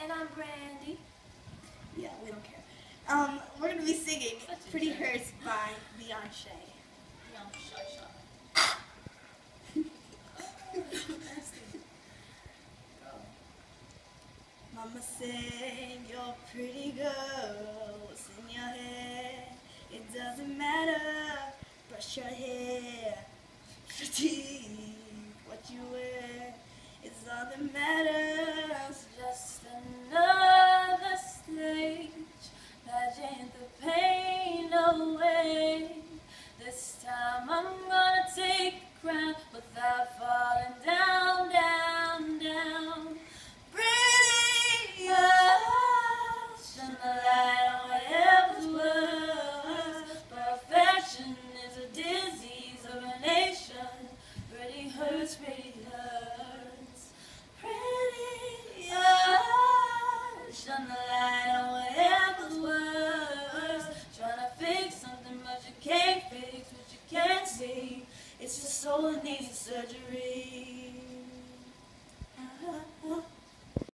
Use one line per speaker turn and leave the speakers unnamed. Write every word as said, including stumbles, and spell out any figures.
And I'm Brandi.
Yeah, we don't care. Um, we're going to be singing Pretty Hurts by Beyonce.
Beyonce.
Mama said you're a pretty girl. What's in your hair? It doesn't matter. Brush your hair, brush your teeth, what you wear. It's all that matters.
Just another stage, pageant the pain away. This time I'm gonna take the crown without falling down, down, down. Pretty girls, shine the light on whatever's worse. Perfection is a disease of a nation. Pretty hurts, pretty hurts. Pretty girls, shine the light on whatever's worse. Trying to fix something but you can't fix what you can't see. It's your soul that needs surgery.